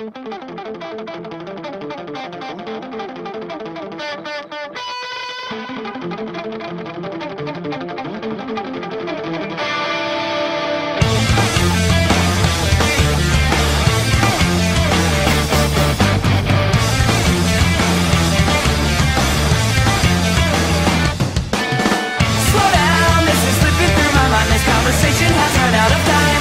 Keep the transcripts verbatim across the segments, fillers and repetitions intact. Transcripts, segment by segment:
Conversation has run out of time.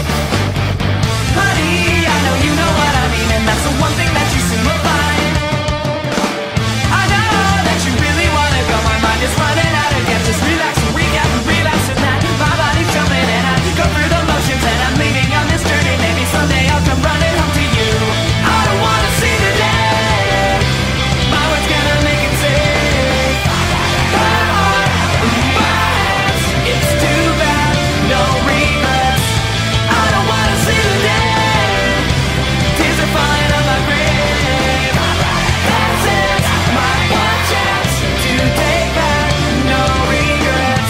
Honey, I know you know what I mean, and that's the one thing that you seem to find. I know that you really wanna go, my mind is running out of gas. Just relax and recap and relapse and that. My body's jumping and I go through the motions and I'm leaving on this journey. Maybe someday I'll come running home to you. I don't wanna see the day my words gonna make it safe. My heart, my hands, it's too bad. No regrets. I don't wanna see the day tears are falling on my grave. That's it, my one chance to take back. No regrets.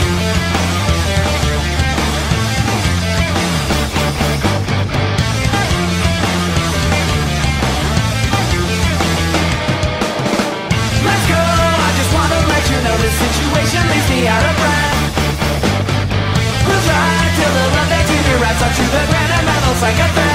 Let's go. I just wanna let you know this situation leaves me out of breath. We'll try till the love that you do wraps up to the ground and rattles like a thread.